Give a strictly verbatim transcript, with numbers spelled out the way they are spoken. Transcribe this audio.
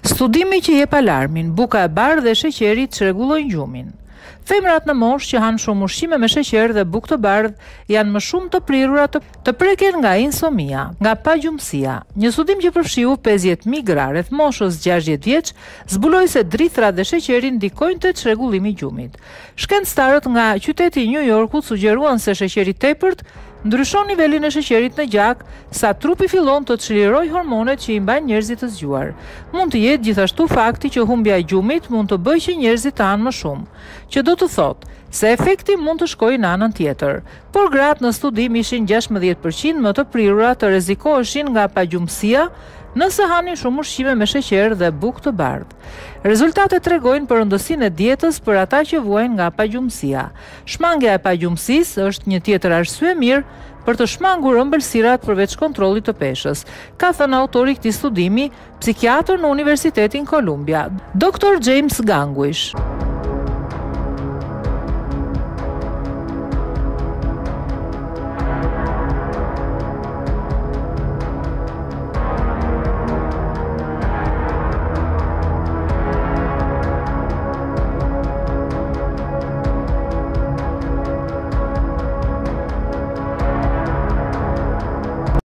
Studimi që jep alarmin, buka e bardhë dhe sheqeri çrregullojnë gjumin. Femrat në moshë që hanë shumë ushqime me sheqer dhe bukë të bardhë janë më shumë të prirura të, të preken nga insomnia, nga pagjumësia. Një studim që përfshiu pesëdhjetë mijë gra rreth moshës gjashtëdhjetë vjeç zbuloi se drithrat dhe sheqeri ndikojnë te çrregullimi i gjumit. Shkencëtarët nga qyteti i New Yorkut sugjeruan se sheqeri i tepërt ndryshon nivelin e sheqerit në gjak sa trupi fillon të çlirojë hormonet që i mbajnë njerëzit të zgjuar. Mund të jetë gjithashtu fakti që humbja e gjumit mund të bëjë që njerëzit të hanë më shumë, që do të thotë se efekti mund të shkojë në anën tjetër. Por gratë në studim ishin gjashtëdhjetë përqind më të prirura të rrezikoheshin nga pagjumësia nëse hanin shumë ushqime me sheqer dhe bukë të bardhë. Rezultatet tregojnë për rëndësinë e dietës për ata që vuajnë nga pagjumësia. Shmangja e pagjumësisë është një tjetër arsye mirë për të shmangur ëmbëlsirat përveç kontrollit të peshës, ka thënë autori i këtij studimi, psikiatër në Universitetin Columbia, doktor James Ganguish.